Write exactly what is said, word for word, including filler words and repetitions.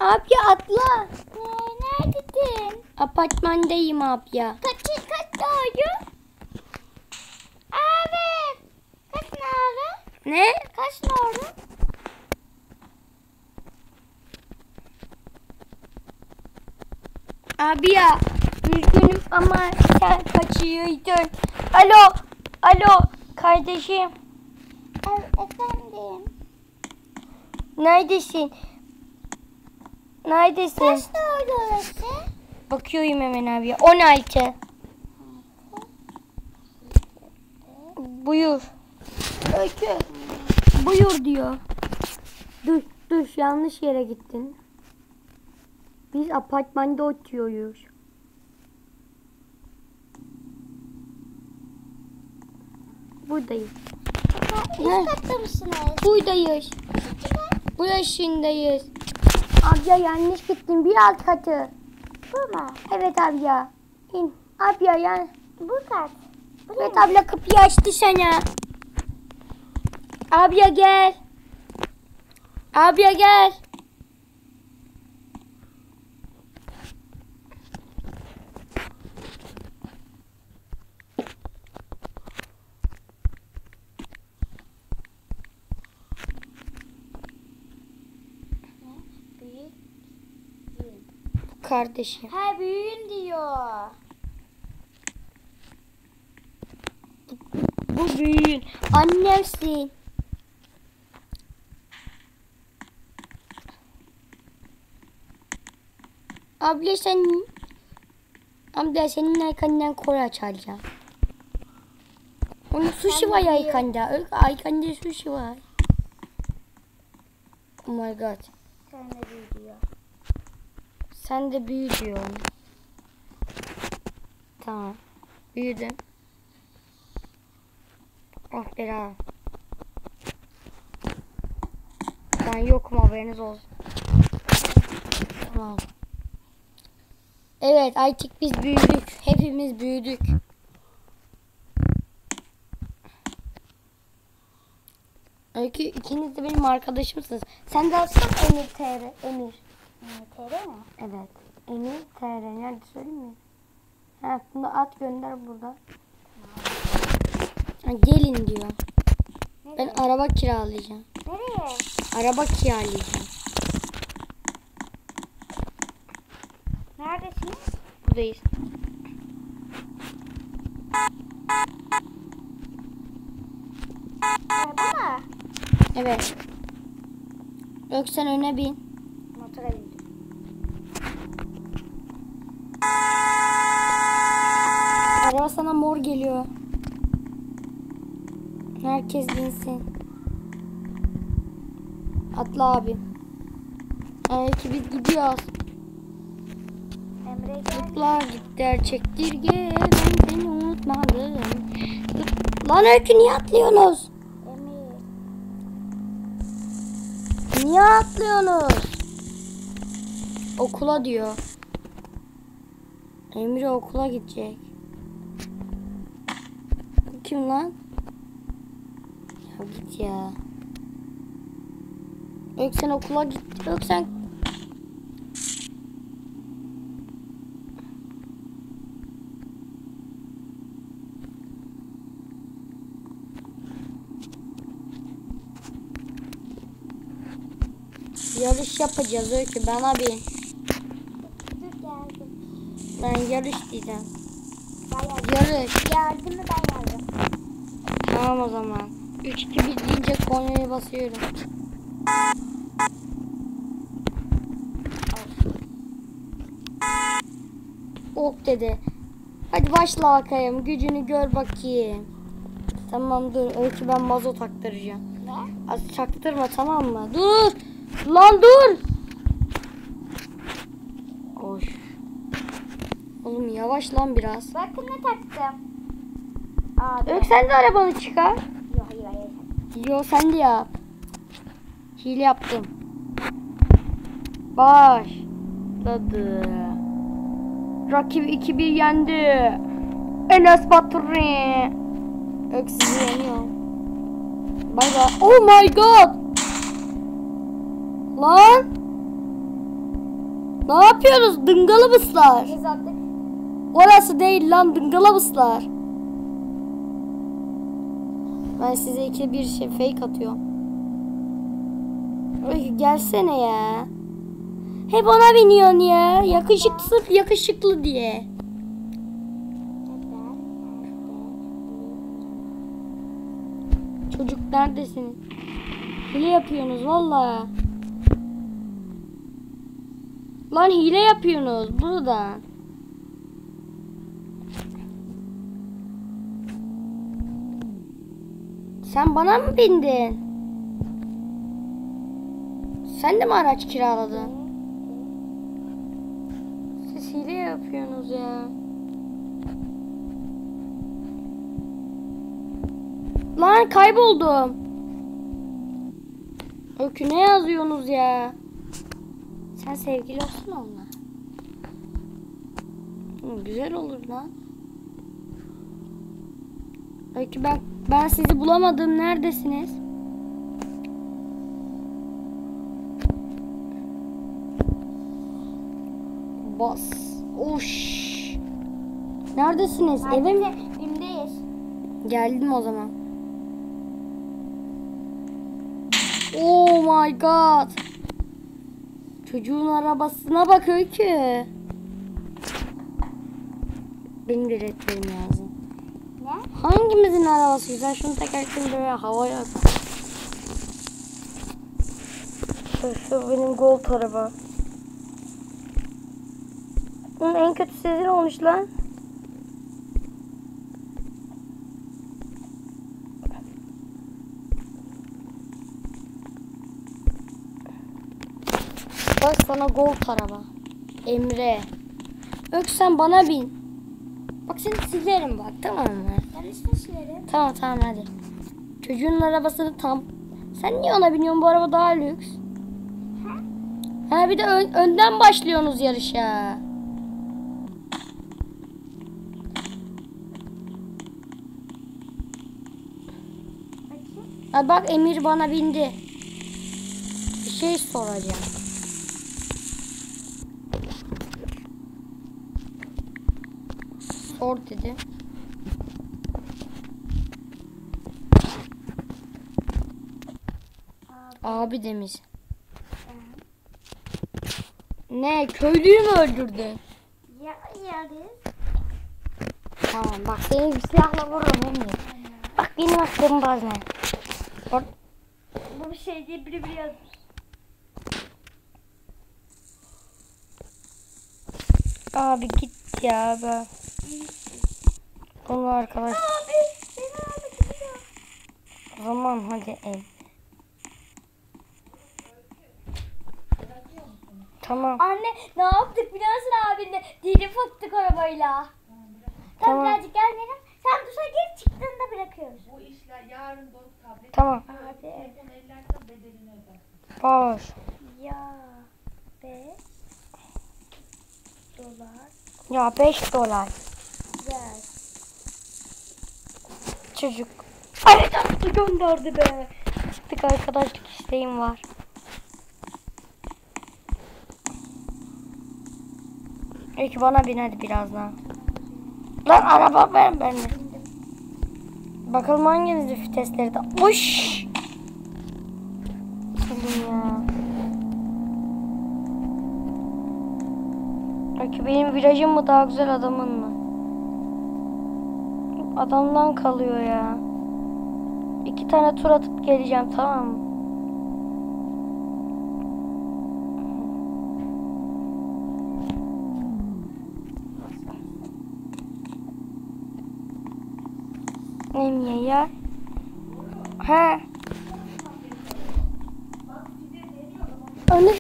Abi atla. Ee, neredesin? Apartmandayım abi ya. Kaç kaç doğru? Abi. Kaç doğru? Ne? Kaç doğru? Abi ya. Üzgünüm ama sen kaçıyordun. Alo. Alo. Kardeşim. E efendim. Neredesin? Neredesin? Kaç doğru orası? Bakıyorum hemen abi ya. on altı. Buyur. Öykü. Buyur diyor. Dur dur yanlış yere gittin. Biz apartmanda oturuyoruz. Buradayız. Üst katta mısınız? Buradayız. Burasındayız. Abla yanlış gittin. Bir alt katı. Bu mu? Evet abla. İn. Abla ya. Bu kat. Evet abla kapıyı açtı sana. Abla gel. Abla gel. Büyük. Kardeşim. Ha büyüğün diyor. Bu büyüğün. Annemsin. Abla sen... Abla senin arkandan kora çalacağım. Onun sushi var ya arkanda. Arkanda sushi var. Oh my god. Sen de büyü diyor. Sen de büyü diyor onu. Tamam. Büyüdüm. Oh bela. Ben yokum haberiniz olsun. Tamam. Evet artık biz büyüdük. Hepimiz büyüdük. Öykü ikiniz de benim arkadaşımsınız. Sen de atsana Emir T R. Emir. Emir T R mi? Evet. Emir T R. Nerede söyleyeyim mi? Ha, bunu at gönder burada. Ha, gelin diyor. Nereye? Ben araba kiralayacağım. Nereye? Araba kiralayacağım. Neredesiniz? Buradayız. Araba mı? Evet. Yok sen öne bin. Motora bindim. Araba sana mor geliyor. Herkes binsin. Atla abi. Evet biz gidiyoruz. Emre gel. Atla git der çektirge. Ben seni unutmadım. Lan Öykü niye atlıyorsunuz? Emir. Niye atlıyorsunuz? Okula diyor. Emre okula gidecek. Bu kim lan? Ya git ya. Yok sen okula git. Yok sen. Yarış yapacağız Öykü. Bana bin. Dur geldim. Ben yarış diyeceğim. Ben geldim. Yarış. Geldim mi ben geldim. Tamam o zaman. üç iki bir deyince kornaya basıyorum. Ok dedi. Hadi başla bakayım. Gücünü gör bakayım. Tamam dur. Öykü ben mazot taktıracağım. Ne? Az çaktırma tamam mı? Dur. Lan dur. Oş. Oğlum yavaş lan biraz. Bakın ne taktım. Abi. Öykü sen de arabanı çıkar. Yok hayır hayır. Yo sen de yap. Hile yaptım. Başladı. Rakip iki bir yendi. Enes Batur'u. Öksüz yeniyor. Bay bay. Oh my god. Lan. Ne yapıyorsunuz dıngılabıslar? Biz attık. Orası değil lan dıngılabıslar. Ben size iki bir şey fake atıyorum. Öykü gelsene ya. Hep ona biniyorsun ya. Yakışıklı sırf yakışıklı diye. Çocuk neredesiniz? Hile yapıyorsunuz valla. Lan hile yapıyorsunuz buradan. Sen bana mı bindin? Sen de mi araç kiraladın? Siz hile yapıyorsunuz ya. Lan kayboldum. Öykü ne yazıyorsunuz ya? Sen sevgili olsun onunla. Hı, güzel olur lan. Öykü ben ben sizi bulamadım. Neredesiniz? Bas. Oş. Neredesiniz? Eve mi? Bim'deyiz. Geldim o zaman. Oh my god. Çocuğun arabasına bak Öykü. Benim de retlerim lazım. Ne? Hangimizin arabası güzel? Şunu tekerlerini böyle havaya at. Şu, şu benim gold araba. Bunun en kötü sizin olmuş lan. Bak sana gold araba. Emre. Ök sen bana bin. Bak seni silerim bak tamam mı? Ben işte silerim. Tamam tamam hadi. Çocuğun arabasını tam. Sen niye ona biniyorsun? Bu araba daha lüks. Ha bir de ön- önden başlıyorsunuz yarışa. Bakayım. Ha bak Emir bana bindi. Bir şey soracağım. Sor dedi. Abi demiş. Ne köylüyü mü öldürdün? Ya yeriz. Tamam bak seni bir silahla vururum Emir. Bak benim aklım bazen. Or Bu bir şey diye biri biri yazmış. Abi git ya be. Onu arkadaş. Abi beni aldı gidiyor. O zaman hadi ev. Tamam. Anne ne yaptık biliyor musun abinle? Dili fıktık arabayla. Tamam. Tamam. Birazcık gelmeyelim. Sen duşa gir çıktığında bırakıyoruz. Bu işler yarın Doruk tablet Tamam. Abi telefonu ellersen bedelini öder. Boş. ya beş dolar Ya beş dolar. ver. Çocuk. Ay tatlı gönderdi be. Çıktık arkadaşlık isteğim var. Peki bana bin hadi birazdan. Lan araba ver beni. Bakalım hanginiz vitesleri de. Uş. Oğlum ya. Peki benim virajım mı daha güzel adamın mı? Adamdan kalıyor ya. İki tane tur atıp geleceğim tamam mı? Neyim ya? He. Önü